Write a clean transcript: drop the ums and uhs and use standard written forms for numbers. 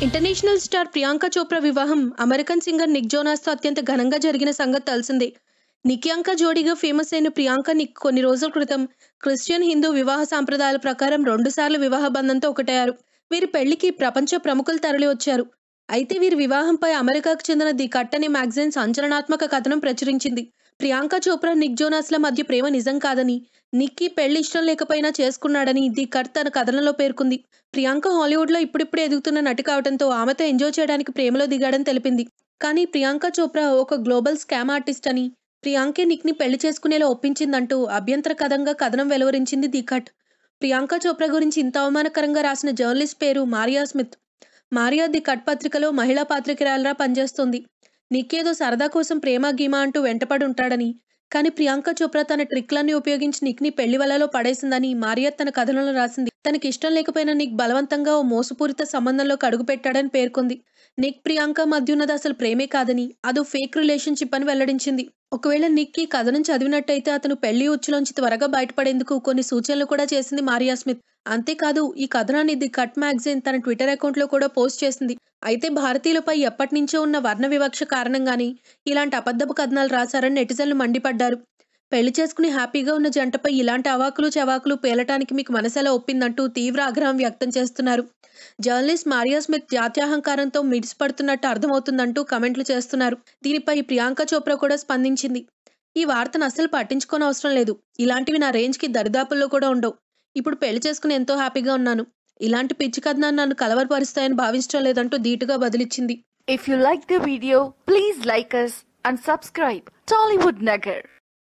International star Priyanka Chopra వివాహం American singer Nick జోనాస్తో అత్యంత ఘనంగా జరిగిన సంగతి తెలిసిందే. నిక్యాంక జోడీగా ఫేమస్ అయిన ప్రియాంక నిక్ కొన్ని రోజుల క్రితం క్రిస్టియన్ హిందూ వివాహ సాంప్రదాయాల ప్రకారం 2 సార్లు వివాహ బంధంతో ఒకటయ్యారు. వీరి పెళ్లికి ప్రపంచ ప్రముఖులు తరలి వచ్చారు. అయితే వీరి వివాహంపై అమెరికాకు చెందిన ది కట్ అనే మ్యాగజైన్ సంచలనాత్మక కథనం ప్రచురించింది. ప్రియాంక చోప్రా నిక్ జోనాస్ల మధ్య ప్రేమ నిజం కాదని, నిక్కి పెళ్లి ఇష్టం లేకపోయినా చేసుకున్నాడని ది కట్ తన కథనంలో పేర్కొంది. ప్రియాంక హాలీవుడ్లో ఇప్పుడిప్పుడే ఎదుగుతున్న నటి కావడంతో ఆమెతో ఎంజాయ్ చేయడానికి ప్రేమలో దిగాడని తెలిపింది. కానీ ప్రియాంక చోప్రా ఒక గ్లోబల్ స్కామ్ ఆర్టిస్ట్ అని, ప్రియాంకే నిక్ని పెళ్లి చేసుకునేలా ఒప్పించిందంటూ అభ్యంతరకరంగా కథనం వెలువరించింది ది కట్. ప్రియాంక చోప్రా గురించి ఇంత అవమానకరంగా రాసిన జర్నలిస్ట్ పేరు Maria Smith. Maria the cut పత్రికలో మహిళా పాత్రికేయురాలిగా పనిచేస్తోంది. నిక్కేదో సరదా కోసం ప్రేమ గీమా అంటూ వెంటపడి ఉంటాడని, కానీ ప్రియాంక చోప్రా తన ట్రిక్లన్నీ ఉపయోగించి నిక్ని పెళ్లి వలలో పడేసిందని మారియా తన కథనంలో రాసింది. తనకి ఇష్టం లేకపోయినా నిక్ బలవంతంగా ఓ మోసపూరిత సంబంధంలోకి అడుగుపెట్టాడని పేర్కొంది. నిక్ ప్రియాంక మధ్య ఉన్నది అసలు ప్రేమే కాదని, అదో ఫేక్ రిలేషన్షిప్ అని వెల్లడించింది. ఒకవేళ నిక్ ఈ కథనం చదివినట్టయితే అతను పెళ్లి ఉచ్చులోంచి త్వరగా బయటపడేందుకు కొన్ని సూచనలు కూడా చేసింది మారియా స్మిత్. అంతేకాదు, ఈ కథనాన్ని ది కట్ మ్యాగజైన్ తన ట్విట్టర్ అకౌంట్లో కూడా పోస్ట్ చేసింది. అయితే భారతీయులపై ఎప్పటినుంచో ఉన్న వర్ణ వివక్ష కారణంగానే ఇలాంటి అబద్ధపు కథనాలు రాశారని నెటిజన్లు మండిపడ్డారు. పెళ్లి చేసుకుని హ్యాపీగా ఉన్న జంటపై ఇలాంటి అవాకులు చవాకులు పేలటానికి మీకు మనసెలా ఒప్పిందంటూ తీవ్ర ఆగ్రహం వ్యక్తం చేస్తున్నారు. జర్నలిస్ట్ మారియా స్మిత్ జాత్యాహంకారంతో మిడిసిపడుతున్నట్టు అర్థమవుతుందంటూ కమెంట్లు చేస్తున్నారు. దీనిపై ప్రియాంక చోప్రా కూడా స్పందించింది. ఈ వార్తను అస్సలు పట్టించుకోనవసరం లేదు. ఇలాంటివి నా రేంజ్కి దరిదాపుల్లో కూడా ఉండవు. ఇప్పుడు పెళ్లి చేసుకుని ఎంతో హ్యాపీగా ఉన్నాను. ఇలాంటి పిచ్చి కథనాలు నన్ను కలవరపరుస్తాయని భావించడం లేదంటూ ధీటుగా బదిలిచ్చింది. If you like the video, please like us and subscribe Tollywood Nagar.